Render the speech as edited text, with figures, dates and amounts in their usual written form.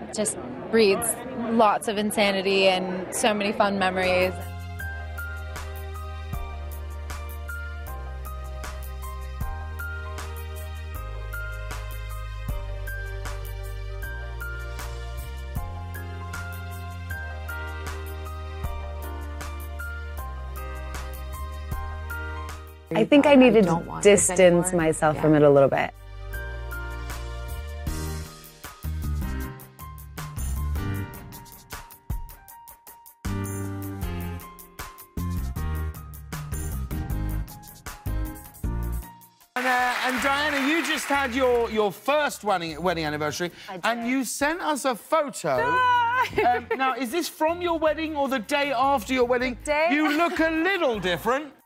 Just breeds lots of insanity and so many fun memories. I think I needed to distance myself from it a little bit. And Dianna, you just had your first wedding anniversary, and you sent us a photo. Now, is this from your wedding or the day after your wedding? The day. You look a little different.